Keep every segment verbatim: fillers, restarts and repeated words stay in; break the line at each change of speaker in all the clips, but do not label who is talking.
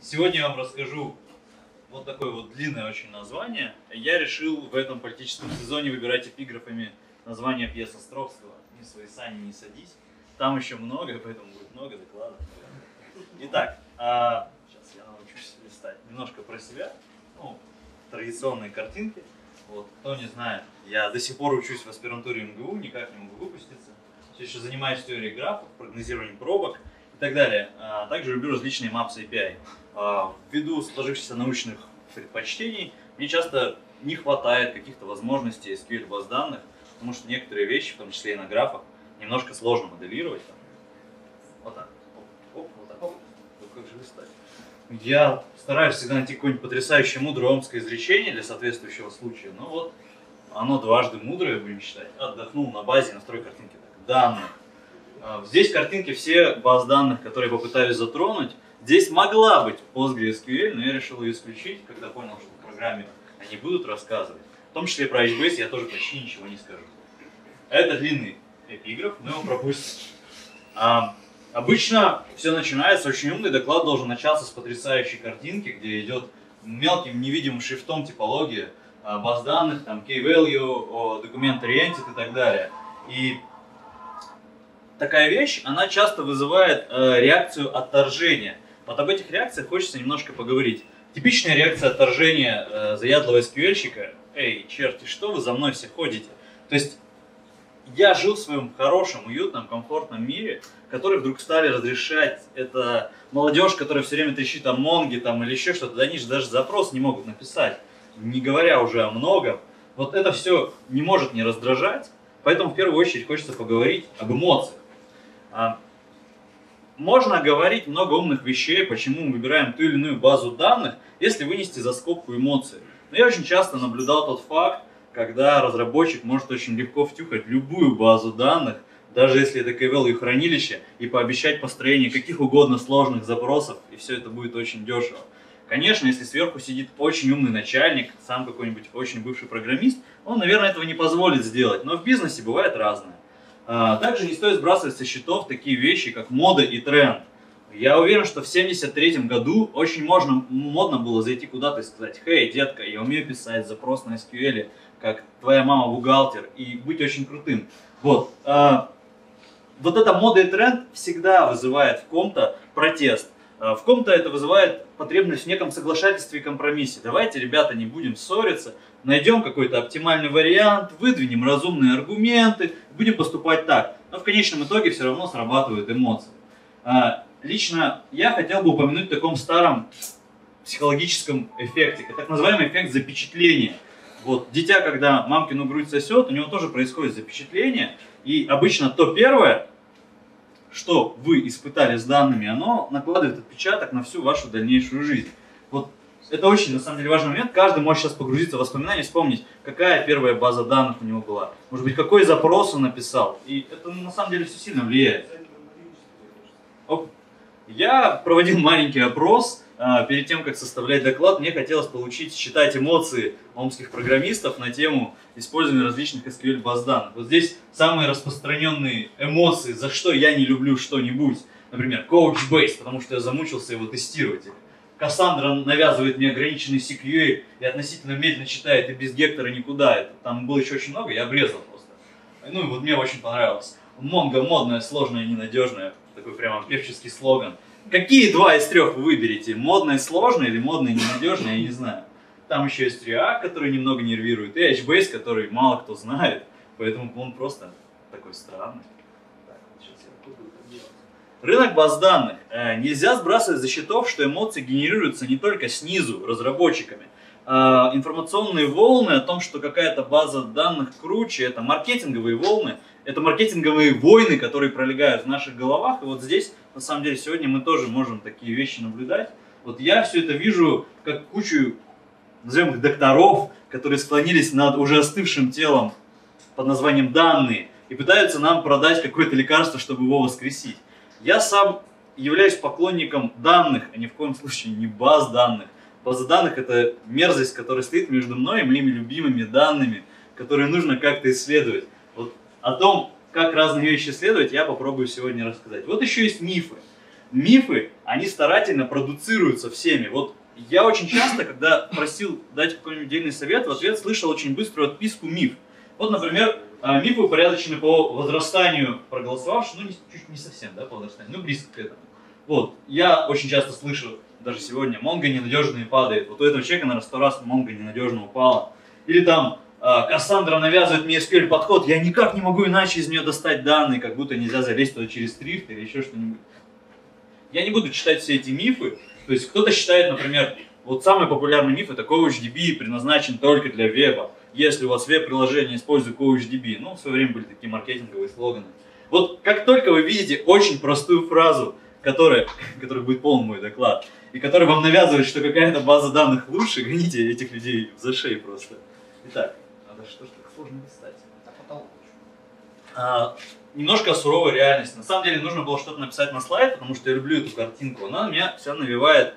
Сегодня я вам расскажу вот такое вот длинное очень название. Я решил в этом политическом сезоне выбирать эпиграфами название пьес Островского. «Ни свои сани, не садись». Там еще много, поэтому будет много докладов. Итак, а... сейчас я научусь листать немножко про себя. Ну, традиционные картинки. Вот, кто не знает, я до сих пор учусь в аспирантуре эм гэ у, никак не могу выпуститься. Все еще занимаюсь теорией графов, прогнозированием пробок и так далее. А также люблю различные мапсы эй пи ай. А, ввиду сложившихся научных предпочтений, мне часто не хватает каких-то возможностей эс кью эль баз данных, потому что некоторые вещи, в том числе и на графах, немножко сложно моделировать. Вот так. Оп, оп, вот так. Оп. Ну, как же листать? Я стараюсь всегда найти какое-нибудь потрясающее мудрое омское изречение для соответствующего случая. Ну вот, оно дважды мудрое, будем считать. Отдохнул на базе настрой картинки. Так, данных. Здесь картинки все баз данных, которые попытались затронуть. Здесь могла быть PostgreSQL, но я решил ее исключить, когда понял, что в программе они будут рассказывать. В том числе про эйч би эс я тоже почти ничего не скажу. Это длинный эпиграф, мы его пропустим. А, обычно все начинается, очень умный доклад должен начаться с потрясающей картинки, где идет мелким невидимым шрифтом типология а, баз данных, там key-value, document-oriented и так далее. И такая вещь, она часто вызывает э, реакцию отторжения. Вот об этих реакциях хочется немножко поговорить. Типичная реакция отторжения э, заядлого эс кью эль-щика: «Эй, черти, что вы за мной все ходите?» То есть я жил в своем хорошем, уютном, комфортном мире, который вдруг стали разрешать. Это молодежь, которая все время трещит о Монге там, или еще что-то, да они же даже запрос не могут написать, не говоря уже о многом. Вот это все не может не раздражать, поэтому в первую очередь хочется поговорить об эмоциях. Можно говорить много умных вещей, почему мы выбираем ту или иную базу данных, если вынести за скобку эмоции. Но я очень часто наблюдал тот факт, когда разработчик может очень легко втюхать любую базу данных, даже если это key-value хранилище, и пообещать построение каких угодно сложных запросов, и все это будет очень дешево. Конечно, если сверху сидит очень умный начальник, сам какой-нибудь очень бывший программист, он, наверное, этого не позволит сделать, но в бизнесе бывает разное. Также не стоит сбрасывать со счетов такие вещи, как мода и тренд. Я уверен, что в семьдесят третьем году очень можно, модно было зайти куда-то и сказать: «Хей, детка, я умею писать запрос на эс кью эль, как твоя мама бухгалтер», и быть очень крутым. Вот, а, вот эта мода и тренд всегда вызывает в ком-то протест. В ком-то это вызывает потребность в неком соглашательстве и компромиссе. Давайте, ребята, не будем ссориться, найдем какой-то оптимальный вариант, выдвинем разумные аргументы, будем поступать так. Но в конечном итоге все равно срабатывают эмоции. Лично я хотел бы упомянуть о таком старом психологическом эффекте, так называемый эффект запечатления. Вот, дитя, когда мамкину грудь сосет, у него тоже происходит запечатление, и обычно то первое, что вы испытали с данными, оно накладывает отпечаток на всю вашу дальнейшую жизнь. Вот это очень, на самом деле, важный момент. Каждый может сейчас погрузиться в воспоминания, вспомнить, какая первая база данных у него была. Может быть, какой запрос он написал. И это, на самом деле, все сильно влияет. Оп. Я проводил маленький опрос. Перед тем, как составлять доклад, мне хотелось получить, считать эмоции омских программистов на тему использования различных эс кью эль баз данных. Вот здесь самые распространенные эмоции, за что я не люблю что-нибудь. Например, Couchbase, потому что я замучился его тестировать. Кассандра навязывает мне ограниченный си кью эль и относительно медленно читает, и без гектора никуда. Это, там было еще очень много, я обрезал просто. Ну и вот мне очень понравилось. Монго модная, сложная, ненадежная. Такой прямо певческий слоган. Какие два из трех вы выберете? Модное, сложное или модное, ненадежное, я не знаю. Там еще есть React, который немного нервирует, и HBase, который мало кто знает, поэтому он просто такой странный. Так, сейчас я буду это делать. Рынок баз данных. Нельзя сбрасывать за счетов, что эмоции генерируются не только снизу, разработчиками. Информационные волны о том, что какая-то база данных круче, это маркетинговые волны, это маркетинговые войны, которые пролегают в наших головах. И вот здесь, на самом деле, сегодня мы тоже можем такие вещи наблюдать. Вот я все это вижу как кучу, назовем их, докторов, которые склонились над уже остывшим телом под названием данные и пытаются нам продать какое-то лекарство, чтобы его воскресить. Я сам являюсь поклонником данных, а ни в коем случае не баз данных. База данных — это мерзость, которая стоит между мной и моими любимыми данными, которые нужно как-то исследовать. Вот о том, как разные вещи исследовать, я попробую сегодня рассказать. Вот еще есть мифы. мифы, они старательно продуцируются всеми. Вот я очень часто, когда просил дать какой-нибудь дельный совет, в ответ слышал очень быструю отписку миф. Вот, например, мифы упорядочены по возрастанию проголосовавших, ну, не, чуть не совсем, да, по возрастанию, ну, близко к этому. Вот, я очень часто слышу, даже сегодня, Монго ненадежно и падает. Вот у этого человека, наверное, сто раз Монго ненадежно упала. Или там, Кассандра навязывает мне эс кью эль подход, я никак не могу иначе из нее достать данные, как будто нельзя залезть туда через трифт или еще что-нибудь. Я не буду читать все эти мифы. То есть кто-то считает, например, вот самый популярный миф это CoachDB предназначен только для веба. Если у вас веб-приложение использует CoachDB, ну в свое время были такие маркетинговые слоганы. Вот как только вы видите очень простую фразу, которая, которая будет полный мой доклад, и которая вам навязывает, что какая-то база данных лучше, гоните этих людей за шею просто. Итак, надо что ж так сложно листать. А, немножко суровая реальность. На самом деле нужно было что-то написать на слайд, потому что я люблю эту картинку. Она меня вся навевает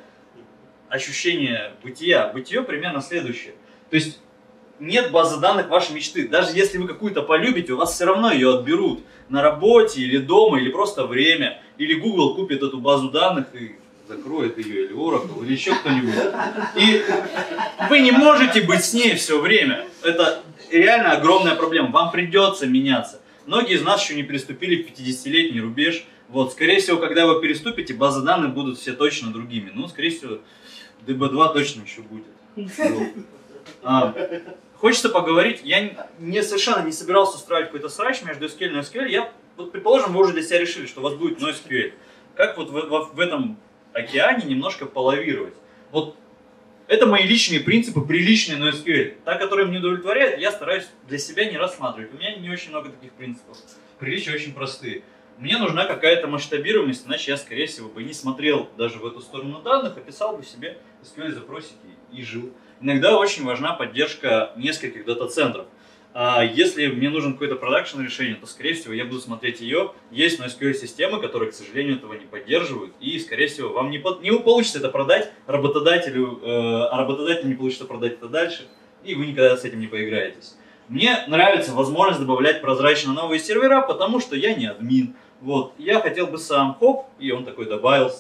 ощущение бытия. Бытие примерно следующее. То есть нет базы данных вашей мечты. Даже если вы какую-то полюбите, у вас все равно ее отберут на работе или дома, или просто время. Или Google купит эту базу данных и закроет ее, или Oracle, или еще кто-нибудь. И вы не можете быть с ней все время. Это реально огромная проблема. Вам придется меняться. Многие из нас еще не переступили пятидесятилетний рубеж. Вот, скорее всего, когда вы переступите, базы данных будут все точно другими. Ну, скорее всего, ди би два точно еще будет. Вот. А, хочется поговорить. Я не, совершенно не собирался устраивать какой-то срач между эс кью эль и NoSQL. Я, вот, предположим, вы уже для себя решили, что у вас будет NoSQL. Как вот в, в, в этом океане немножко полавировать? Вот это мои личные принципы, приличные NoSQL. Та, которая мне удовлетворяет, я стараюсь для себя не рассматривать. У меня не очень много таких принципов. Приличия очень простые. Мне нужна какая-то масштабируемость, иначе я, скорее всего, бы не смотрел даже в эту сторону данных, а писал бы себе эс кью эль-запросики и жил. Иногда очень важна поддержка нескольких дата-центров. Если мне нужен какое-то продакшн решение, то, скорее всего, я буду смотреть ее. Есть NoSQL-системы, которые, к сожалению, этого не поддерживают. И, скорее всего, вам не, по... не получится это продать работодателю, э, а работодатель не получится продать это дальше. И вы никогда с этим не поиграетесь. Мне нравится возможность добавлять прозрачно новые сервера, потому что я не админ. Вот. Я хотел бы сам, хоп, и он такой добавился.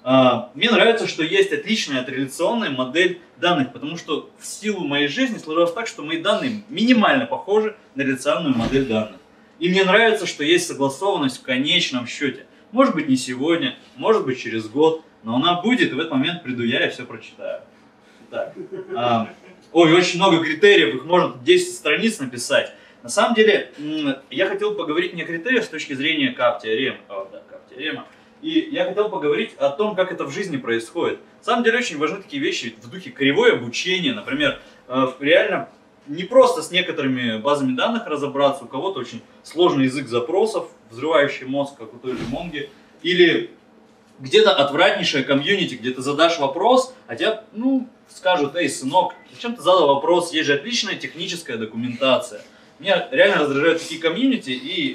А, мне нравится, что есть отличная традиционная модель данных, потому что в силу моей жизни сложилось так, что мои данные минимально похожи на реляционную модель данных. И мне нравится, что есть согласованность в конечном счете. Может быть не сегодня, может быть через год, но она будет, и в этот момент приду я и все прочитаю. Итак, а, ой, очень много критериев, их можно десять страниц написать. На самом деле, я хотел поговорить не о критериях с точки зрения кап-теоремы, о, да, кап-теорема. И я хотел поговорить о том, как это в жизни происходит. На самом деле очень важны такие вещи в духе кривое обучения. Например, реально не просто с некоторыми базами данных разобраться, у кого-то очень сложный язык запросов, взрывающий мозг, как у той же Монги, или где-то отвратнейшая комьюнити, где ты задашь вопрос, а тебя, ну, скажут: эй, сынок, зачем ты задал вопрос, есть же отличная техническая документация. Меня реально раздражают такие комьюнити, и...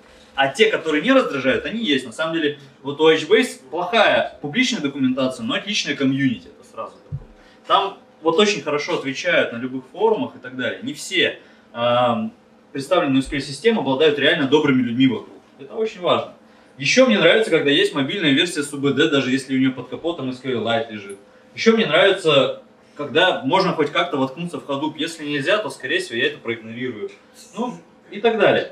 а те, которые не раздражают, они есть. На самом деле, вот у HBase плохая публичная документация, но отличная комьюнити, это сразу такое. Там вот очень хорошо отвечают на любых форумах и так далее. Не все э, представленные эс кью эль-системы обладают реально добрыми людьми вокруг. Это очень важно. Еще мне нравится, когда есть мобильная версия с ю би ди, даже если у нее под капотом эс кью эль-Lite лежит. Еще мне нравится, когда можно хоть как-то воткнуться в Hadoop. Если нельзя, то, скорее всего, я это проигнорирую. Ну, и так далее.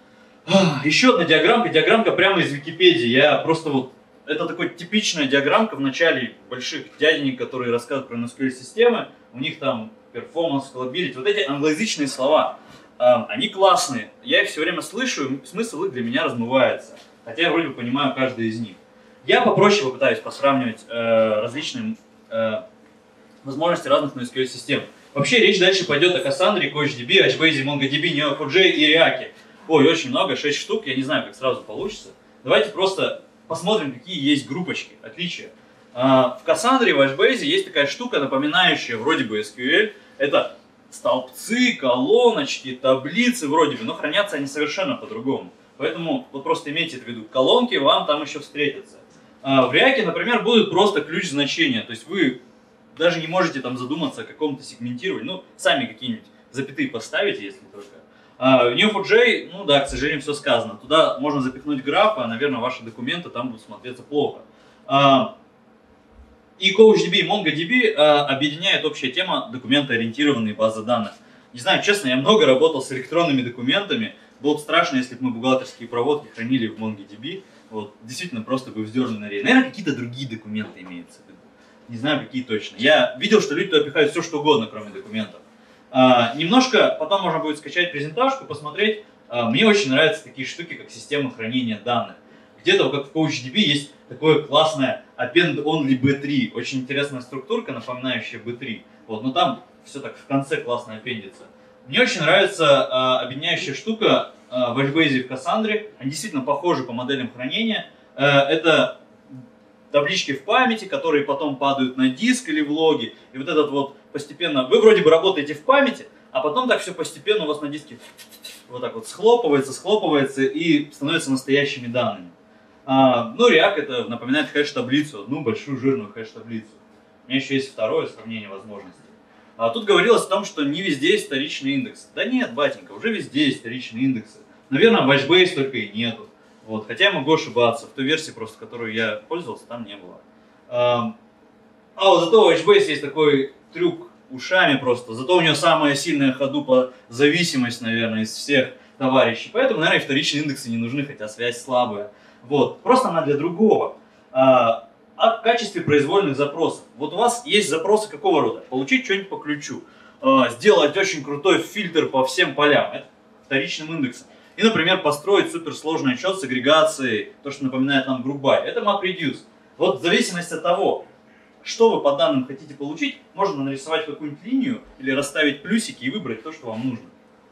Еще одна диаграммка, диаграммка прямо из Википедии. Я просто вот, это такая типичная диаграммка в начале больших дяденек, которые рассказывают про эс кью эль-системы. У них там performance, scalability, вот эти англоязычные слова, они классные. Я их все время слышу, смысл их для меня размывается. Хотя я вроде бы понимаю каждый из них. Я попроще попытаюсь посравнивать э, различные э, возможности разных эс кью эль-систем. Вообще речь дальше пойдет о Cassandra, CoachDB, HBase, MongoDB, ней фор джей и React. Ой, очень много, шесть штук, я не знаю, как сразу получится. Давайте просто посмотрим, какие есть группочки, отличия. В Cassandra, в HBase есть такая штука, напоминающая вроде бы эс кью эль. Это столбцы, колоночки, таблицы вроде бы, но хранятся они совершенно по-другому. Поэтому вот просто имейте это в виду. Колонки вам там еще встретятся. В React, например, будет просто ключ значения. То есть вы даже не можете там задуматься о каком-то сегментировании. Ну, сами какие-нибудь запятые поставите, если только. Uh, в нью фор джей, ну да, к сожалению, все сказано. Туда можно запихнуть графы, а, наверное, ваши документы там будут смотреться плохо. Uh, и CouchDB и MongoDB uh, объединяет общая тема документоориентированные базы данных. Не знаю, честно, я много работал с электронными документами. Было бы страшно, если бы мы бухгалтерские проводки хранили в MongoDB. Вот, действительно, просто бы вздернули на рейд. Наверное, какие-то другие документы имеются в виду. Не знаю, какие точно. Я видел, что люди туда пихают все, что угодно, кроме документов. А, немножко, потом можно будет скачать презентажку, посмотреть. А, мне очень нравятся такие штуки, как система хранения данных. Где-то, как в CouchDB, есть такое классное append-only би три. Очень интересная структурка, напоминающая би три. Вот, но там все так в конце классно аппендится. Мне очень нравится а, объединяющая штука а, в HBase и в Cassandra. Они действительно похожи по моделям хранения. А, это таблички в памяти, которые потом падают на диск или в логи. И вот этот вот постепенно... Вы вроде бы работаете в памяти, а потом так все постепенно у вас на диске вот так вот схлопывается, схлопывается и становится настоящими данными. А, ну, React это напоминает хэш-таблицу, одну большую жирную хэш-таблицу. У меня еще есть второе сравнение возможностей. А тут говорилось о том, что не везде есть вторичный индекс. Да нет, батенька, уже везде есть вторичные индексы. Наверное, в HBase только и нету. Вот. Хотя я могу ошибаться, в той версии, просто, которую я пользовался, там не было. А, а вот зато у HBase есть такой трюк ушами просто. Зато у него самая сильная ходупа зависимость, наверное, из всех товарищей. Поэтому, наверное, вторичные индексы не нужны, хотя связь слабая. Вот. Просто она для другого. А, о качестве произвольных запросов. Вот у вас есть запросы какого рода? Получить что-нибудь по ключу. А, сделать очень крутой фильтр по всем полям. Это вторичным индексом. И, например, построить суперсложный отчет с агрегацией, то, что напоминает нам GroupBy. Это MapReduce. Вот в зависимости от того, что вы по данным хотите получить, можно нарисовать какую-нибудь линию или расставить плюсики и выбрать то, что вам нужно.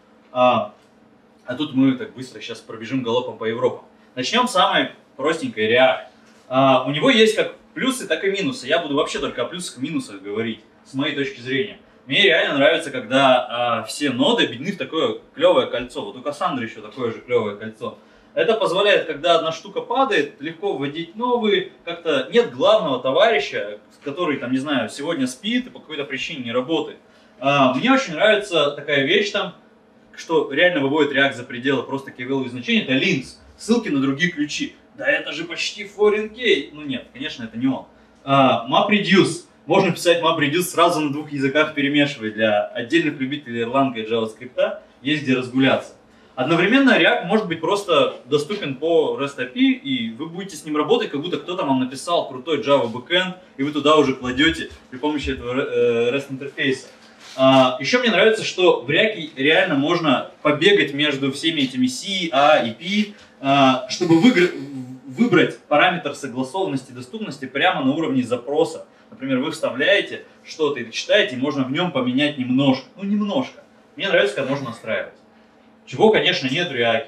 А, а тут мы так быстро сейчас пробежим галопом по Европам. Начнем с самой простенькой React. А, у него есть как плюсы, так и минусы. Я буду вообще только о плюсах и минусах говорить, с моей точки зрения. Мне реально нравится, когда а, все ноды объединены в такое клевое кольцо. Вот у Cassandra еще такое же клевое кольцо. Это позволяет, когда одна штука падает, легко вводить новые. Как-то нет главного товарища, который, там, не знаю, сегодня спит и по какой-то причине не работает. А, мне очень нравится такая вещь там, что реально выводит React за пределы просто кей-вэлью значения. Это links, ссылки на другие ключи. Да это же почти foreign key. Ну нет, конечно, это не он. А, MapReduce. Можно писать MapReduce сразу на двух языках, перемешивая. Для отдельных любителей Erlang и JavaScript есть где разгуляться. Одновременно React может быть просто доступен по REST эй пи ай, и вы будете с ним работать, как будто кто-то вам написал крутой Java backend, и вы туда уже кладете при помощи этого REST интерфейса. А, еще мне нравится, что в React реально можно побегать между всеми этими C, A и P, а, чтобы выбрать параметр согласованности и доступности прямо на уровне запроса. Например, вы вставляете что-то и читаете, и можно в нем поменять немножко. Ну, немножко. Мне нравится, когда можно настраивать. Чего, конечно, нет в React.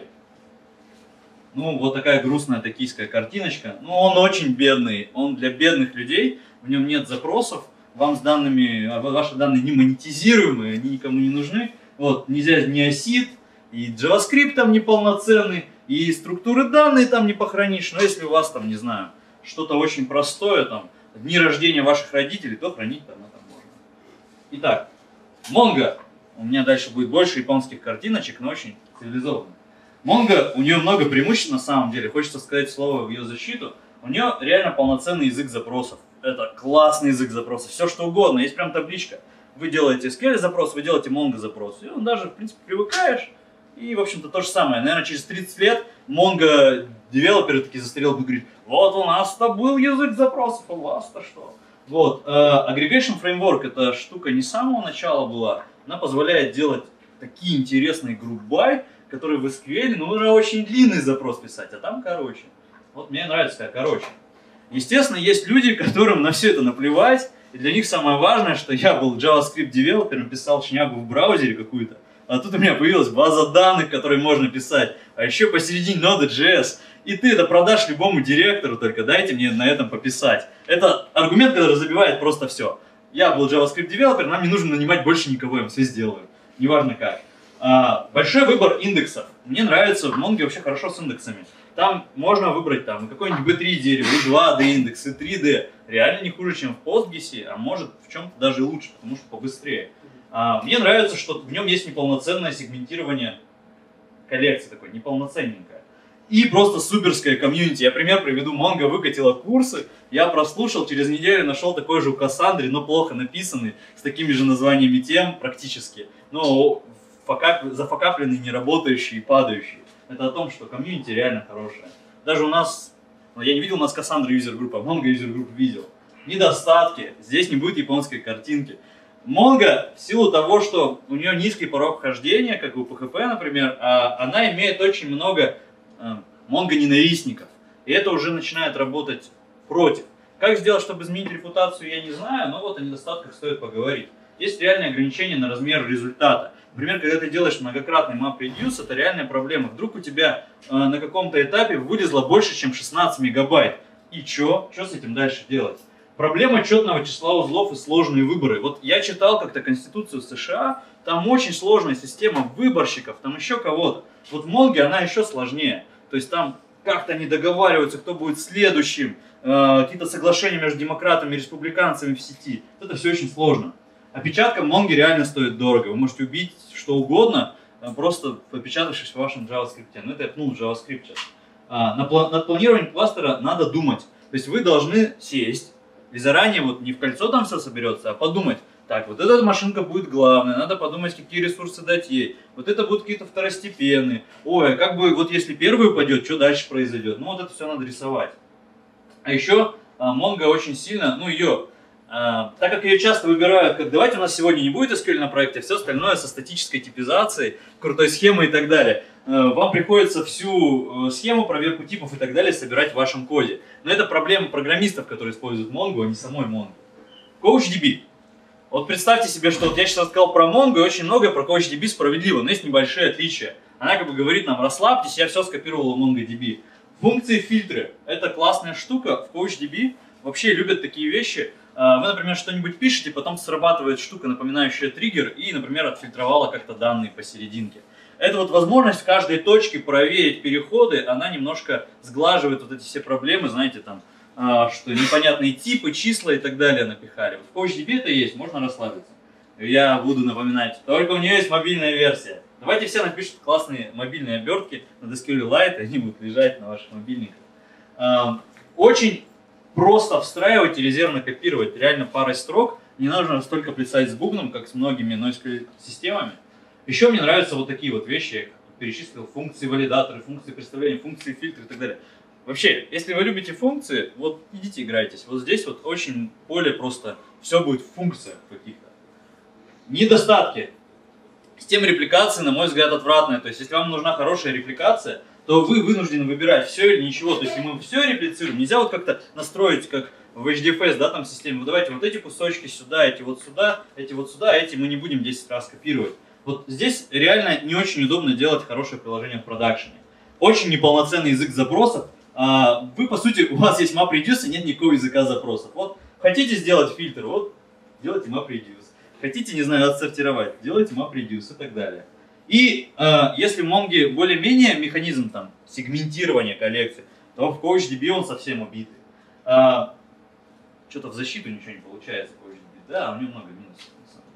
Ну, вот такая грустная токийская картиночка. Ну, он очень бедный. Он для бедных людей. В нем нет запросов. Вам с данными, ваши данные не монетизируемые, они никому не нужны. Вот, нельзя ни осид, и JavaScript там неполноценный, и структуры данных там не похоронишь. Но если у вас там, не знаю, что-то очень простое, там, дни рождения ваших родителей, то хранить там, там можно. Итак, Mongo. У меня дальше будет больше японских картиночек, но очень цивилизованно. Mongo, у нее много преимуществ на самом деле. Хочется сказать слово в ее защиту. У нее реально полноценный язык запросов. Это классный язык запросов. Все что угодно. Есть прям табличка. Вы делаете эс кью эль запрос, вы делаете Mongo запрос. И он даже, в принципе, привыкаешь. И, в общем-то, то же самое. Наверное, через тридцать лет Mongo девелоперы такие застрелят и говорят: вот у нас-то был язык запросов, а у вас-то что? Вот. Uh, Aggregation Framework — это штука не с самого начала была. Она позволяет делать такие интересные GroupBy, которые в эс кью эль нужно очень длинный запрос писать, а там короче. Вот мне нравится, как короче. Естественно, есть люди, которым на все это наплевать, и для них самое важное, что я был JavaScript девелопером, писал шнягу в браузере какую-то, а тут у меня появилась база данных, которые можно писать, а еще посередине Node.js. И ты это продашь любому директору, только дайте мне на этом пописать. Это аргумент, который забивает просто все. Я был JavaScript девелопер, нам не нужно нанимать больше никого, я все сделаю. Неважно как. А, большой выбор индексов. Мне нравится, в Mongo вообще хорошо с индексами. Там можно выбрать там какой-нибудь би три дерево, и два дэ индекс, и три дэ. Реально не хуже, чем в Postgres, а может в чем-то даже и лучше, потому что побыстрее. А, мне нравится, что в нем есть неполноценное сегментирование коллекция такой, неполноценненькая. И просто суперская комьюнити. Я пример приведу. Mongo выкатила курсы, я прослушал, через неделю нашел такой же у Кассандры, но плохо написанный, с такими же названиями тем практически, но факап, зафакапленный, не работающий и падающий. Это о том, что комьюнити реально хорошая. Даже у нас, ну, я не видел у нас Кассандры юзер-группы, а Mongo юзер-группу видел. Недостатки. Здесь не будет японской картинки. Mongo, в силу того, что у нее низкий порог вхождения, как у пэ хэ пэ, например, она имеет очень много Mongo-ненавистников. И это уже начинает работать против. Как сделать, чтобы изменить репутацию, я не знаю, но вот о недостатках стоит поговорить. Есть реальные ограничения на размер результата. Например, когда ты делаешь многократный map-reduce, это реальная проблема. Вдруг у тебя э, на каком-то этапе вылезло больше, чем шестнадцать мегабайт. И чё? Что с этим дальше делать? Проблема четного числа узлов и сложные выборы. Вот я читал как-то Конституцию США, там очень сложная система выборщиков, там еще кого-то. Вот в Mongo она еще сложнее. То есть там как-то не договариваются, кто будет следующим, э, какие-то соглашения между демократами и республиканцами в сети. Это все очень сложно. Опечатка в Mongo реально стоит дорого. Вы можете убить что угодно, просто попечатавшись в вашем JavaScript. Ну это я пнул в JavaScript сейчас. А, над планированием кластера надо думать. То есть вы должны сесть и заранее, вот не в кольцо там все соберется, а подумать, так, вот эта машинка будет главной, надо подумать, какие ресурсы дать ей. Вот это будут какие-то второстепенные. Ой, а как бы, вот если первый упадет, что дальше произойдет? Ну вот это все надо рисовать. А еще Mongo очень сильно, ну ее, а, так как ее часто выбирают, как давайте у нас сегодня не будет эс кью эль на проекте, а все остальное со статической типизацией, крутой схемой и так далее. Вам приходится всю схему, проверку типов и так далее собирать в вашем коде. Но это проблема программистов, которые используют Mongo, а не самой Mongo. CouchDB. Вот представьте себе, что вот я сейчас рассказал про Mongo, и очень многое про CouchDB справедливо, но есть небольшие отличия. Она как бы говорит нам, расслабьтесь, я все скопировал в MongoDB. Функции фильтры. Это классная штука. В CouchDB вообще любят такие вещи. Вы, например, что-нибудь пишете, потом срабатывает штука, напоминающая триггер, и, например, отфильтровала как-то данные посерединке. Это вот возможность в каждой точке проверить переходы, она немножко сглаживает вот эти все проблемы, знаете, там, что непонятные типы, числа и так далее напихали. Вот в CouchDB это есть, можно расслабиться. Я буду напоминать, только у нее есть мобильная версия. Давайте все напишут классные мобильные обертки на эс кью эль Lite, они будут лежать на ваших мобильниках. Очень просто встраивать и резервно копировать, реально парой строк. Не нужно столько плясать с бубном, как с многими NoSQL-системами. Еще мне нравятся вот такие вот вещи, я перечислил, функции валидаторы, функции представления, функции фильтры и так далее. Вообще, если вы любите функции, вот идите играйтесь. Вот здесь вот очень поле просто, все будет в функциях каких-то. Недостатки. Система репликации, на мой взгляд, отвратная. То есть, если вам нужна хорошая репликация, то вы вынуждены выбирать все или ничего. То есть, если мы все реплицируем, нельзя вот как-то настроить, как в эйч ди эф эс, да, там системе. Вот давайте вот эти кусочки сюда, эти вот сюда, эти вот сюда, эти мы не будем десять раз копировать. Вот здесь реально не очень удобно делать хорошее приложение в продакшене. Очень неполноценный язык запросов. Вы, по сути, у вас есть map-reduce, нет никакого языка запросов. Вот хотите сделать фильтр, вот делайте map-reduce. Хотите, не знаю, отсортировать, делайте map-reduce и так далее. И э, если в Mongo более-менее механизм там сегментирования коллекций, то в CouchDB он совсем убитый. Э, Что-то в защиту ничего не получается в CouchDB. Да, у него много минусов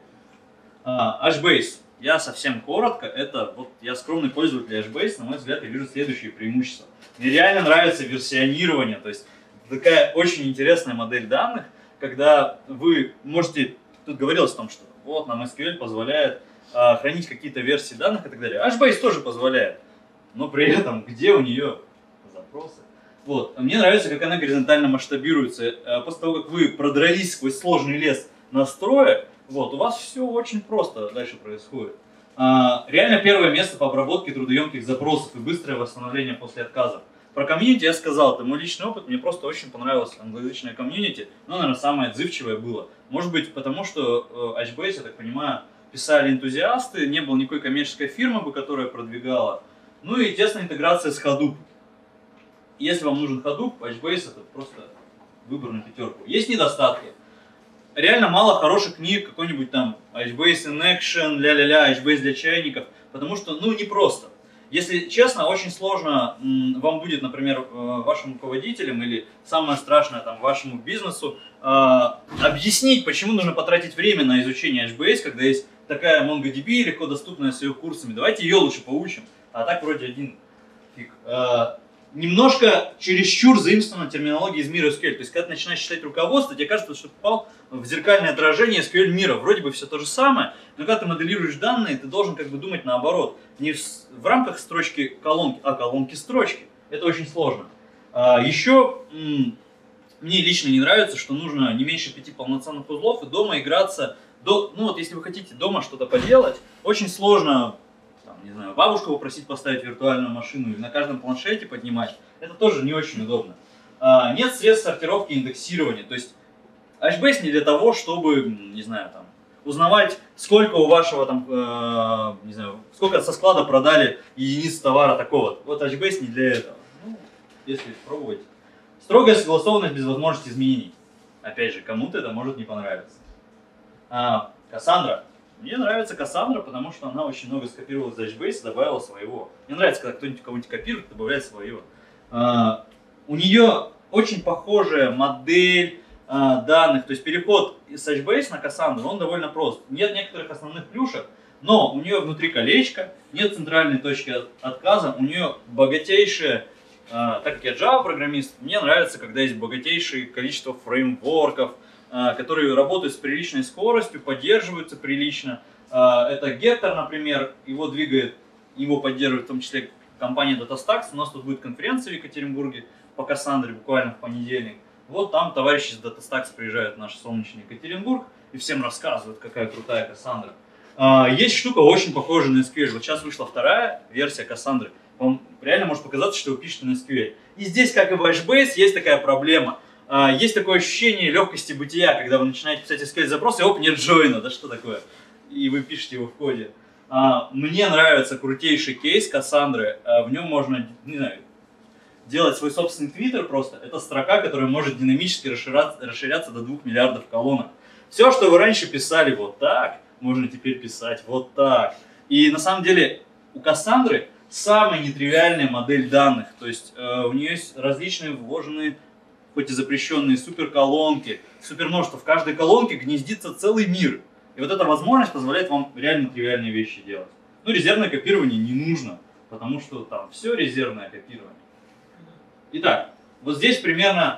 на самом деле. Э, HBase. Я совсем коротко, это вот я скромный пользователь HBase, на мой взгляд, я вижу следующие преимущества. Мне реально нравится версионирование, то есть такая очень интересная модель данных, когда вы можете, тут говорилось о том, что вот нам эс кью эль позволяет а, хранить какие-то версии данных и так далее. HBase тоже позволяет, но при этом где у нее запросы? Вот. Мне нравится, как она горизонтально масштабируется. После того, как вы продрались сквозь сложный лес настроя, вот, у вас все очень просто дальше происходит. А, реально первое место по обработке трудоемких запросов и быстрое восстановление после отказа. Про комьюнити я сказал, это мой личный опыт, мне просто очень понравилось англоязычное комьюнити, но, наверное, самое отзывчивое было. Может быть, потому что э, HBase, я так понимаю, писали энтузиасты, не было никакой коммерческой фирмы, бы, которая продвигала. Ну и тесная интеграция с Hadoop. Если вам нужен Hadoop, HBase это просто выбор на пятерку. Есть недостатки. Реально мало хороших книг, какой-нибудь там HBase in Action, ля-ля-ля, HBase для чайников, потому что, ну, непросто. Если честно, очень сложно вам будет, например, вашим руководителям или самое страшное, там, вашему бизнесу э, объяснить, почему нужно потратить время на изучение HBase, когда есть такая MongoDB, легко доступная с ее курсами. Давайте ее лучше поучим. а так вроде один фиг. А, немножко чересчур заимствована терминология из мира эс кью эль. То есть, когда ты начинаешь читать руководство, тебе кажется, что ты попал в зеркальное отражение эс кью эль мира. Вроде бы все то же самое, но когда ты моделируешь данные, ты должен как бы думать наоборот. Не в, в рамках строчки колонки, а колонки строчки. Это очень сложно. А, еще мне лично не нравится, что нужно не меньше пяти полноценных узлов и дома играться. До, ну вот если вы хотите дома что-то поделать, очень сложно, там, не знаю, бабушку попросить поставить виртуальную машину или на каждом планшете поднимать. Это тоже не очень удобно. А, нет средств сортировки и индексирования. То есть HBase не для того, чтобы, не знаю, там, узнавать, сколько у вашего там, э, не знаю, сколько со склада продали единиц товара такого. Вот HBase не для этого. Ну, если пробовать. Строгая согласованность без возможности изменений. Опять же, кому-то это может не понравиться. А, Cassandra. Мне нравится Cassandra, потому что она очень много скопировала из HBase и добавила своего. Мне нравится, когда кто-нибудь кого-нибудь копирует, добавляет своего. А, у нее очень похожая модель а, данных, то есть переход с HBase на Cassandra, он довольно прост. Нет некоторых основных плюшек, но у нее внутри колечко, нет центральной точки отказа, у нее богатейшая. Uh, так как я Java программист, мне нравится, когда есть богатейшее количество фреймворков, uh, которые работают с приличной скоростью, поддерживаются прилично. Uh, это Getter, например, его двигает, его поддерживает в том числе компания DataStax. У нас тут будет конференция в Екатеринбурге по Cassandra буквально в понедельник. Вот там товарищи из DataStax приезжают в наш солнечный Екатеринбург и всем рассказывают, какая крутая Cassandra. Uh, есть штука очень похожая на эс кью эль. Вот сейчас вышла вторая версия Cassandra. Вам реально может показаться, что вы пишете на эс кью эль. И здесь, как и в HBase, есть такая проблема. Есть такое ощущение легкости бытия, когда вы начинаете писать эс кью эль-запрос, и оп, нет джойна, да что такое? И вы пишете его в коде. Мне нравится крутейший кейс Cassandra. В нем можно, не знаю, делать свой собственный твиттер просто. Это строка, которая может динамически расширяться, расширяться до двух миллиардов колонок. Все, что вы раньше писали вот так, можно теперь писать вот так. И на самом деле у Cassandra самая нетривиальная модель данных, то есть э, у нее есть различные вложенные, хоть и запрещенные суперколонки, супермножество. В каждой колонке гнездится целый мир. И вот эта возможность позволяет вам реально тривиальные вещи делать. Ну, резервное копирование не нужно, потому что там все резервное копирование. Итак, вот здесь примерно,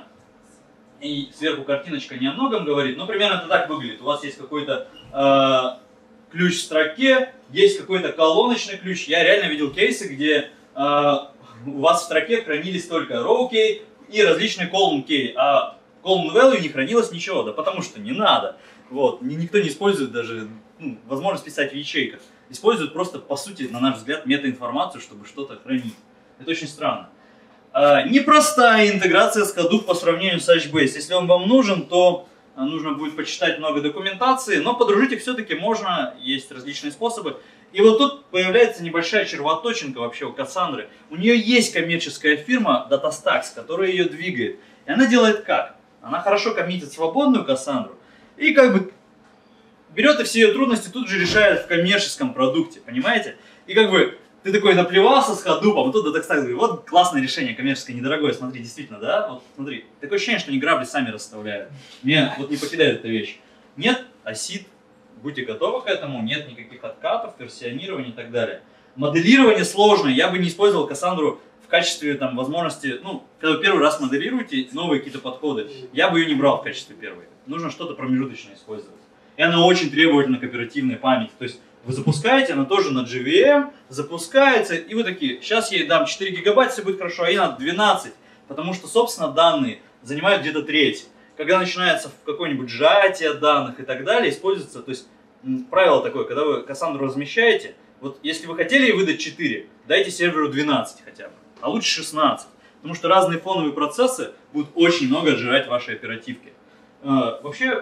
и сверху картиночка не о многом говорит, но примерно это так выглядит. У вас есть какой-то э, ключ в строке, есть какой-то колоночный ключ. Я реально видел кейсы, где э, у вас в строке хранились только row key и различные column key, а column value не хранилось ничего, да потому что не надо. Вот. Никто не использует даже ну, возможность писать в ячейках. Используют просто, по сути, на наш взгляд, метаинформацию, чтобы что-то хранить. Это очень странно. Э, непростая интеграция с Hadoop по сравнению с HBase. Если он вам нужен, то нужно будет почитать много документации, но подружить их все-таки можно, есть различные способы. И вот тут появляется небольшая червоточинка вообще у Cassandra. У нее есть коммерческая фирма DataStax, которая ее двигает. И она делает как? Она хорошо коммитит свободную Cassandra и как бы берет и все ее трудности тут же решает в коммерческом продукте, понимаете? И как бы ты такой наплевался с Hadoop, а тут DataStax говорит, вот классное решение, коммерческое, недорогое, смотри, действительно, да? Вот смотри, такое ощущение, что они грабли сами расставляют. Мне вот не покидает эта вещь. Нет асид, будьте готовы к этому, нет никаких откатов, версионирования и так далее. Моделирование сложное, я бы не использовал Cassandra в качестве там, возможности, ну, когда вы первый раз моделируете новые какие-то подходы, я бы ее не брал в качестве первой. Нужно что-то промежуточное использовать. И она очень требовательна к оперативной памяти. То есть вы запускаете, она тоже на джи ви эм, запускается, и вы такие, сейчас я ей дам четыре гигабайта, все будет хорошо, а ей надо двенадцать, потому что, собственно, данные занимают где-то треть. Когда начинается какое-нибудь сжатие данных и так далее, используется, то есть правило такое, когда вы Cassandra размещаете, вот если вы хотели ей выдать четыре, дайте серверу двенадцать хотя бы, а лучше шестнадцать, потому что разные фоновые процессы будут очень много отжирать вашей оперативки. Э, вообще,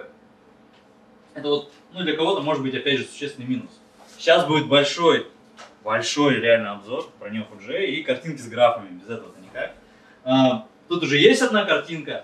это вот, ну, для кого-то может быть, опять же, существенный минус. Сейчас будет большой, большой реальный обзор про неф точка джей и картинки с графами, без этого-то никак. Э, тут уже есть одна картинка.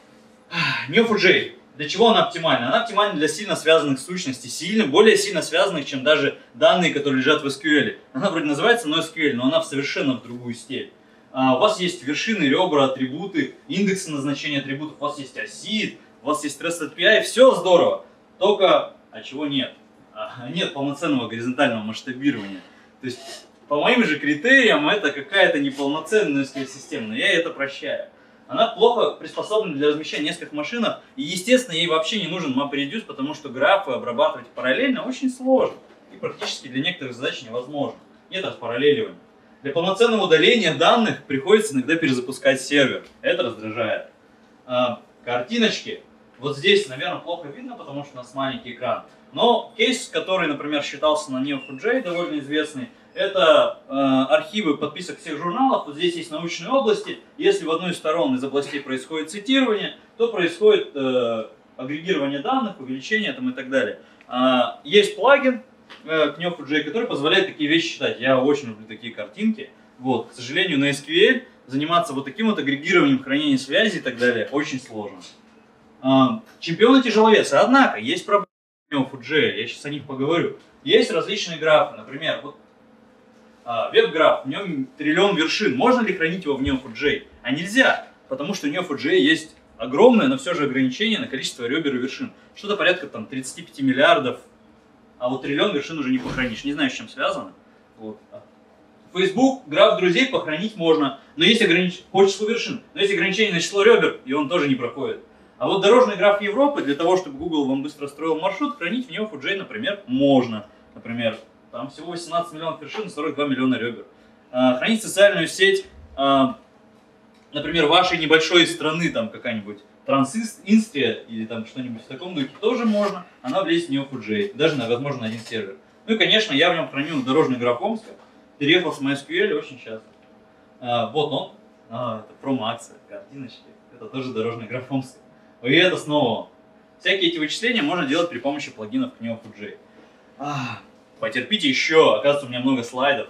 неф точка джей. Для чего она оптимальна? Она оптимальна для сильно связанных сущностей, сильно, более сильно связанных, чем даже данные, которые лежат в эс кью эль. Она вроде называется NoSQL, но она совершенно в другую степь. А, у вас есть вершины, ребра, атрибуты, индексы назначения атрибутов, у вас есть асид, у вас есть REST эй пи ай, все здорово. Только, а чего нет? А, нет полноценного горизонтального масштабирования. То есть По моим же критериям это какая-то неполноценная эс кью эль-система, но я это прощаю. Она плохо приспособлена для размещения в нескольких машинах, и, естественно, ей вообще не нужен MapReduce, потому что графы обрабатывать параллельно очень сложно, и практически для некоторых задач невозможно. Нет распараллеливания. Для полноценного удаления данных приходится иногда перезапускать сервер. Это раздражает. А, картиночки. Вот здесь, наверное, плохо видно, потому что у нас маленький экран. Но кейс, который, например, считался на нео фор джей, довольно известный, это э, архивы подписок всех журналов. Вот здесь есть научные области. Если в одной из сторон из областей происходит цитирование, то происходит э, агрегирование данных, увеличение там, и так далее. А, есть плагин э, к нео фор джей, который позволяет такие вещи считать. Я очень люблю такие картинки. Вот, к сожалению, на эс кью эль заниматься вот таким вот агрегированием, хранением связи и так далее очень сложно. А, чемпионы тяжеловеса. Однако, есть проблемы в нео фор джей, я сейчас о них поговорю. Есть различные графы, например, вот веб-граф, в нем триллион вершин. Можно ли хранить его в нео фор джей? А нельзя, потому что в нео фор джей есть огромное, но все же ограничение на количество ребер и вершин. Что-то порядка там тридцати пяти миллиардов, а вот триллион вершин уже не похоронишь. Не знаю, с чем связано. Вот. Facebook, граф друзей похоронить можно, но есть ограничение по числу вершин, но есть ограничение на число ребер, и он тоже не проходит. А вот дорожный граф Европы, для того, чтобы Google вам быстро строил маршрут, хранить в нео фор джей, например, можно. Например, там всего восемнадцать миллионов вершин и сорок два миллиона ребер. А, хранить социальную сеть, а, например, вашей небольшой страны, там какая-нибудь Трансинстрия или там что-нибудь в таком духе, тоже можно. Она влезет в нео фор джей, даже, на, возможно, на один сервер. Ну и, конечно, я в нем храню дорожный граф Омска. Переехал с MySQL очень часто. А, вот он. А, это промо-акция, картиночки. Это тоже дорожный граф Омска. И это снова. Всякие эти вычисления можно делать при помощи плагинов к нео фор джей. А, потерпите еще, оказывается, у меня много слайдов.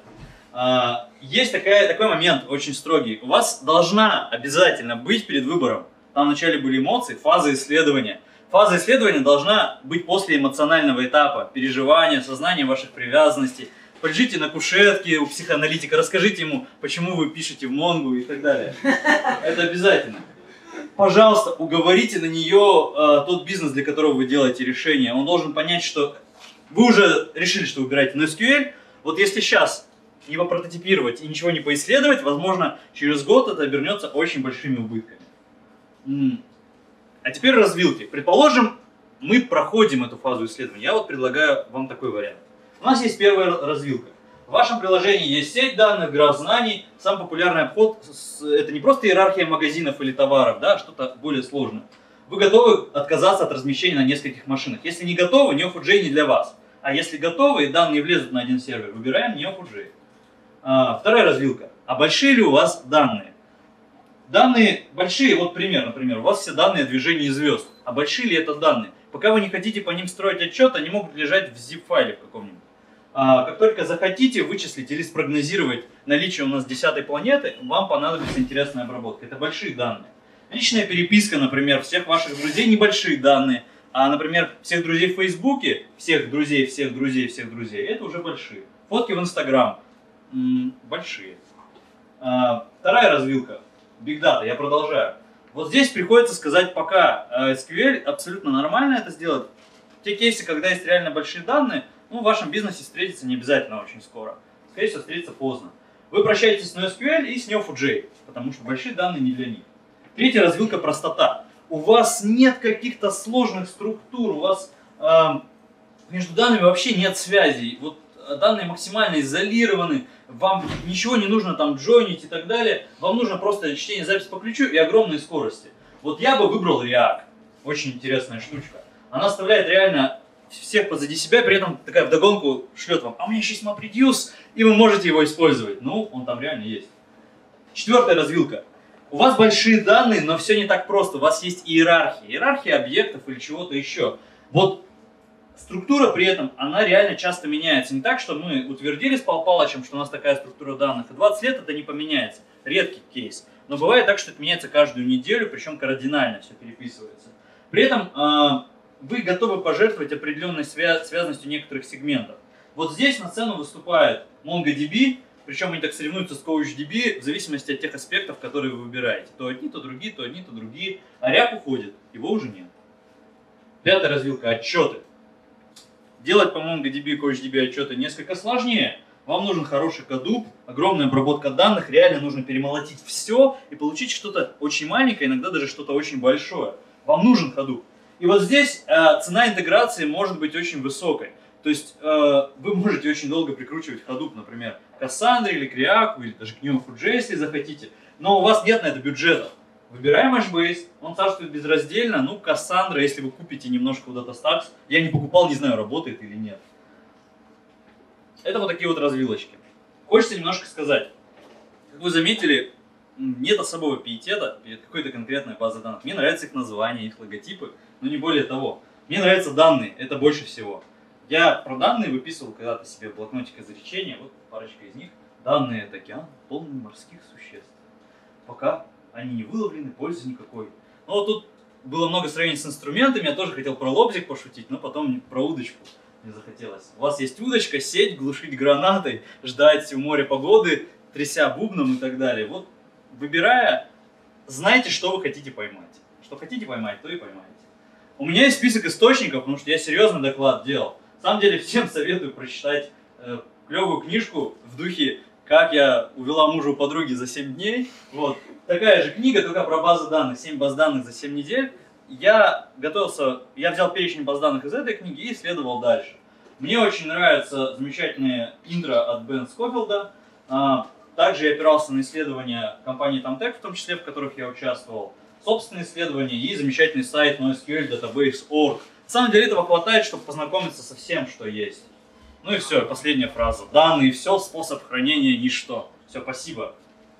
А, есть такая, такой момент очень строгий. У вас должна обязательно быть перед выбором. Там вначале были эмоции, фаза исследования. Фаза исследования должна быть после эмоционального этапа. Переживания, сознания ваших привязанностей. Полежите на кушетке у психоаналитика, расскажите ему, почему вы пишете в Монгу и так далее. Это обязательно. Пожалуйста, уговорите на нее э, тот бизнес, для которого вы делаете решение. Он должен понять, что вы уже решили, что выбираете на эс кью эль. Вот если сейчас не попрототипировать и ничего не поисследовать, возможно, через год это обернется очень большими убытками. А теперь развилки. Предположим, мы проходим эту фазу исследования. Я вот предлагаю вам такой вариант. У нас есть первая развилка. В вашем приложении есть сеть данных, граф знаний. Самый популярный обход – это не просто иерархия магазинов или товаров, да, что-то более сложное. Вы готовы отказаться от размещения на нескольких машинах. Если не готовы, нео фор джей не для вас. А если готовы и данные влезут на один сервер, выбираем нео фор джей. А, вторая развилка. А большие ли у вас данные? Данные большие, вот пример, например, у вас все данные о движении звезд. А большие ли это данные? Пока вы не хотите по ним строить отчет, они могут лежать в зип-файле в каком-нибудь. А, как только захотите вычислить или спрогнозировать наличие у нас десятой планеты, вам понадобится интересная обработка. Это большие данные. Личная переписка, например, всех ваших друзей – небольшие данные. А, например, всех друзей в Фейсбуке, всех друзей, всех друзей, всех друзей – это уже большие. Фотки в Инстаграм – большие. А, вторая развилка – Big Data. Я продолжаю. Вот здесь приходится сказать, пока эс кью эль абсолютно нормально это сделать. Те кейсы, когда есть реально большие данные, ну, в вашем бизнесе встретиться не обязательно очень скоро. Скорее всего, встретиться поздно. Вы прощаетесь с NoSQL и с нео фор джей, потому что большие данные не для них. Третья развилка – простота. У вас нет каких-то сложных структур, у вас э, между данными вообще нет связей. Вот данные максимально изолированы, вам ничего не нужно там джойнить и так далее. Вам нужно просто чтение записи по ключу и огромные скорости. Вот я бы выбрал React. Очень интересная штучка. Она оставляет реально всех позади себя, при этом такая вдогонку шлет вам, а у меня еще есть MapReduce, и вы можете его использовать. Ну, он там реально есть. Четвертая развилка. У вас большие данные, но все не так просто. У вас есть иерархия. Иерархия объектов или чего-то еще. Вот структура при этом, она реально часто меняется. Не так, что мы утвердили с Пал Палычем, что у нас такая структура данных, и двадцать лет это не поменяется. Редкий кейс. Но бывает так, что это меняется каждую неделю, причем кардинально все переписывается. При этом э, вы готовы пожертвовать определенной свя связанностью некоторых сегментов. Вот здесь на сцену выступает MongoDB, причем они так соревнуются с CouchDB в зависимости от тех аспектов, которые вы выбираете. То одни, то другие, то одни, то другие. А Ряк уходит, его уже нет. Пятая развилка – отчеты. Делать по MongoDB и CouchDB отчеты несколько сложнее. Вам нужен хороший Hadoop, огромная обработка данных, реально нужно перемолотить все и получить что-то очень маленькое, иногда даже что-то очень большое. Вам нужен Hadoop. И вот здесь э, цена интеграции может быть очень высокой. То есть э, вы можете очень долго прикручивать Hadoop, например, к Cassandra или к React, или даже к нью фор джей, если захотите, но у вас нет на это бюджета. Выбираем HBase, он царствует безраздельно, ну Cassandra, если вы купите немножко у DataStax, я не покупал, не знаю, работает или нет. Это вот такие вот развилочки. Хочется немножко сказать. Как вы заметили, нет особого пиетета перед какой-то конкретной базой данных. Мне нравятся их названия, их логотипы, но не более того. Мне нравятся данные, это больше всего. Я про данные выписывал когда-то себе в блокнотик изречения, вот парочка из них. Данные – это океан, полный морских существ. Пока они не выловлены, пользы никакой. Ну вот тут было много сравнений с инструментами, я тоже хотел про лобзик пошутить, но потом про удочку не захотелось. У вас есть удочка, сеть, глушить гранатой, ждать у моря погоды, тряся бубном и так далее. Вот выбирая, знайте, что вы хотите поймать. Что хотите поймать, то и поймаете. У меня есть список источников, потому что я серьезный доклад делал. На самом деле всем советую прочитать э, клевую книжку в духе «Как я увела мужа у подруги за семь дней». Вот. Такая же книга, только про базы данных. семь баз данных за семь недель. Я готовился, я взял перечень баз данных из этой книги и исследовал дальше. Мне очень нравится замечательное интро от Бена Скофилда. А, также я опирался на исследования компании Tamtec, в том числе, в которых я участвовал. Собственные исследования и замечательный сайт NoSQL Database точка орг. На самом деле этого хватает, чтобы познакомиться со всем, что есть. Ну и все, последняя фраза. Данные все, способ хранения ничто. Все, спасибо.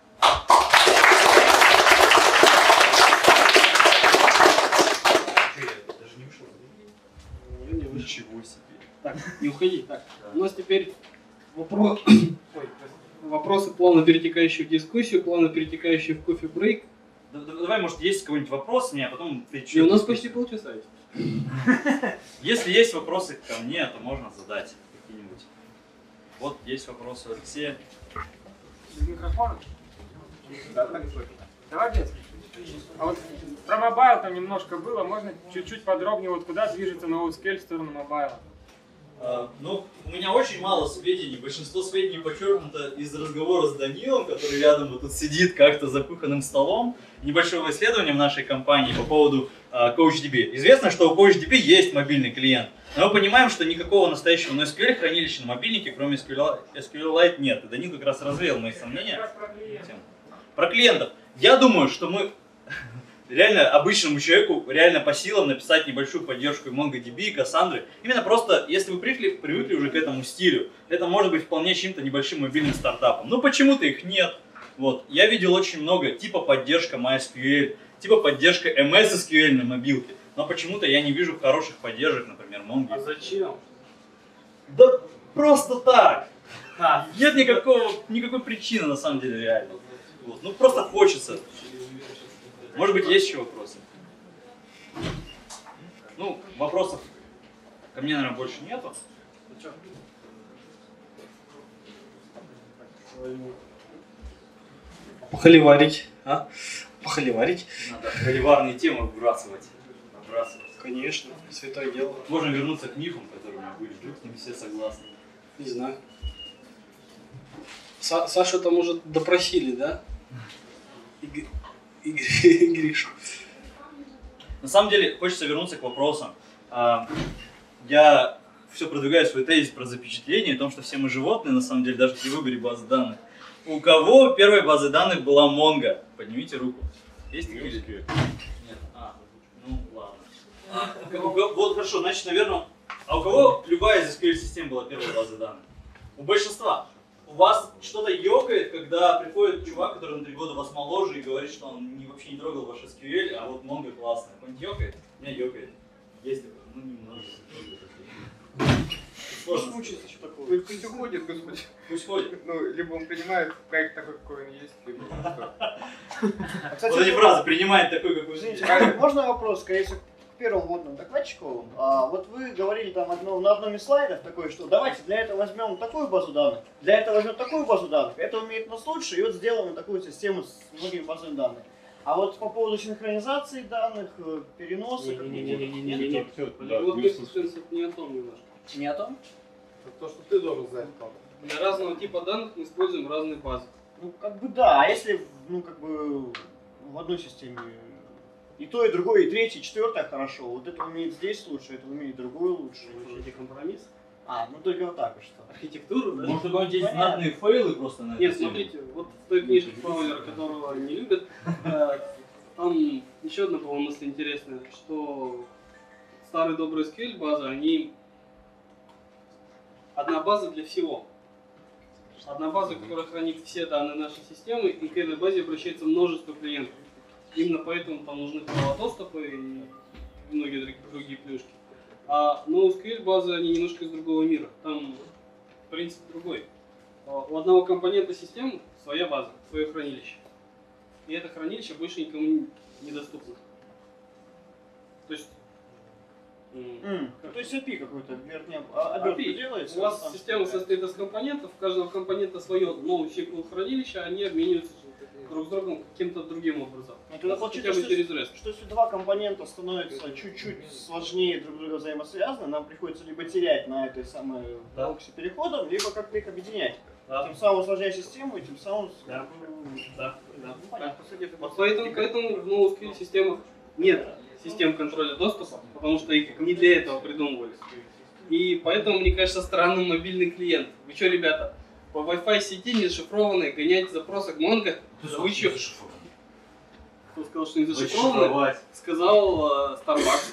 Ничего себе.
Так, не уходи. Так, у нас теперь вопрос... Ой, вопросы, плавно перетекающие в дискуссию, плавно перетекающие в кофе-брейк.
Давай, может, есть какой-нибудь вопрос мне, а потом ты
И у нас почти полчаса есть.
Если есть вопросы ко мне, то можно задать какие-нибудь. Вот есть вопросы у Алексея.
Без микрофона? Да, давай без. А вот про мобайл там немножко было, можно чуть-чуть подробнее, вот куда движется NoSQL в сторону мобайла?
Uh, ну, у меня очень мало сведений, большинство сведений подчеркнуто из разговора с Данилом, который рядом вот тут сидит как-то за кухонным столом, небольшого исследования в нашей компании по поводу uh, CouchDB. Известно, что у CouchDB есть мобильный клиент, но мы понимаем, что никакого настоящего NoSQL хранилища на мобильнике, кроме эс кью эль Lite, нет. И Данил как раз развеял мои сомнения.
Про клиентов.
Про клиентов. Я думаю, что мы... Реально обычному человеку реально по силам написать небольшую поддержку и MongoDB, и Cassandra. Именно просто, если вы привыкли, привыкли уже к этому стилю, это может быть вполне чем-то небольшим мобильным стартапом. Но почему-то их нет. Вот. Я видел очень много типа поддержка MySQL, типа поддержка эм эс эс кью эль на мобилке. Но почему-то я не вижу хороших поддержек, например, Mongo.
А зачем?
Да просто так. А, нет никакого, никакой причины на самом деле реально. Вот. Ну просто хочется. Может быть, есть еще вопросы? Ну, вопросов ко мне, наверное, больше нету.
Похоливарить, а? Похоливарить.
Надо холиварные темы выбрасывать. выбрасывать.
Конечно, святое дело.
Можно вернуться к мифам, которые у меня были. Вдруг с ними все согласны.
Не знаю. Са Сашу там уже допросили, да? Игорь. Гришу.
На самом деле, хочется вернуться к вопросам. Я все продвигаю свой тезис про запечатление, о том, что все мы животные, на самом деле, даже при выборе базы данных. У кого первой базой данных была Mongo? Поднимите руку. Есть такие? Нет. А, ну ладно. А, вот хорошо, значит, наверное, а у кого любая из эс кью эль-систем была первой базой данных? У большинства. У вас что-то ёкает, когда приходит чувак, который на три года вас моложе и говорит, что он не, вообще не трогал ваш эс кью эль, а вот Mongo классный. Он ёкает? У меня ёкает. Есть такое? Ну, немного.
Пусть мучается, что такое. Пусть уходит, господи.
Пусть ходит.
Ну, либо он принимает проект такой, какой он есть, либо что.
Вот эти фразы «принимает такой, какой он
Извините,
есть».
можно вопрос, конечно, к первому водному докладчику? А, вот вы говорили там одно, на одном из слайдов такое, что давайте для этого возьмем такую базу данных, для этого возьмем такую базу данных, это умеет нас лучше, и вот сделаем такую систему с многими базами данных. А вот по поводу синхронизации данных, переноса...
Не-не-не, не о том немножко.
Не о том?
То, что ты должен знать,
Для разного типа данных мы используем разные базы.
Ну, как бы да, а если, ну, как бы в одной системе и то, и другое, и третье, и четвертое хорошо, вот это умеет здесь лучше, это умеет другое лучше.
Вы хотите компромисс?
А, ну только вот так вот что.
Архитектуру, да?
Может, у кого-нибудь есть
Понятно.
знатные фейлы просто на
Нет,
эту тему?
смотрите, вот в той книжке Фаулера, которого не любят, э, там еще одна, по-моему, мысль интересная, что старые добрые эс кью эль базы, они одна база для всего. Одна база, которая хранит все данные нашей системы, и к этой базе обращается множество клиентов. Именно поэтому там нужны права доступа и многие друг- другие плюшки. А NoSQL базы, они немножко из другого мира. Там принцип другой. А у одного компонента системы своя база, свое хранилище. И это хранилище больше никому недоступно. То есть, м,
М,
как-
То есть эй пи ай какой-то верхняя обертка
эй пи ай.
делается.
У вас
там
система
такая.
состоит из компонентов, у каждого компонента свое NoSQL хранилище, они обмениваются друг с другом каким-то другим образом.
Ну, тогда
Хотя
получается,
бы
что,
через REST.
что если два компонента становятся чуть-чуть сложнее друг друга взаимосвязаны, нам приходится либо терять на этой самой
Да.
прокси переходом, либо как-то их объединять.
Да.
Тем самым усложняя систему и тем самым...
Да. Да, да.
Ну, понятно.
Вот поэтому, поэтому в NoSQL системах нет систем контроля доступа, потому что их не для этого придумывали. И поэтому, мне кажется, странным мобильный клиент. Вы что, ребята, по Wi-Fi сети не зашифрованной гоняете запросы к Mongo? Да вы чё? Кто сказал, что не зашифрованный?
Зашифровать.
Сказал э, Starbucks.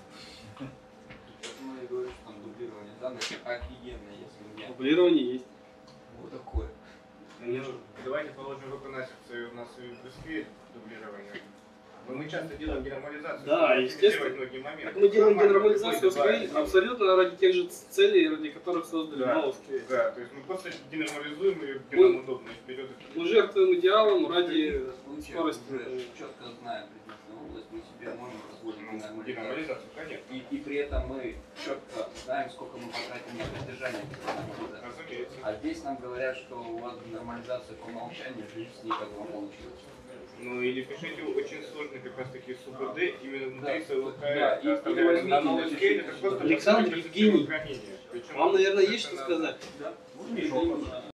Почему я говорю, что там дублирование данных офигенно, если нет.
Дублирование есть.
Вот такое.
Конечно.
Давайте положим руку на сердце, у нас и в эс кью эль дублирование. Но мы часто делаем генерализацию,
Да,
чтобы
естественно.
оптимизировать многие моменты.
Так мы делаем
Нормально,
генерализацию
любой
SQL
добавить.
абсолютно ради тех же целей, ради которых создали
Да.
NoSQL.
Да, то есть мы просто генерализуем ее, где нам удобно, и вперед и вперед.
Мы жертвуем идеалом ради
В случае
скорости.
уже четко знаем предметную область, мы себе можем позволить
Ну,
генерализацию.
генерализацию, конечно.
И, и при этом мы четко знаем, сколько мы потратим на поддержание генерализации.
Разумеется.
А здесь нам говорят, что у вас нормализация по умолчанию, жизнь никак вам получилась.
Ну или пишите очень сложный как раз таки СУБД, именно внутри
Да.
своего
Да, и-
КС, оставляется
и
на
возьмите,
новый
напишите.
скейл, это просто
Александр
просто
Евгений,
хранение. Причем
вам, наверное, есть что
совершенно-
сказать?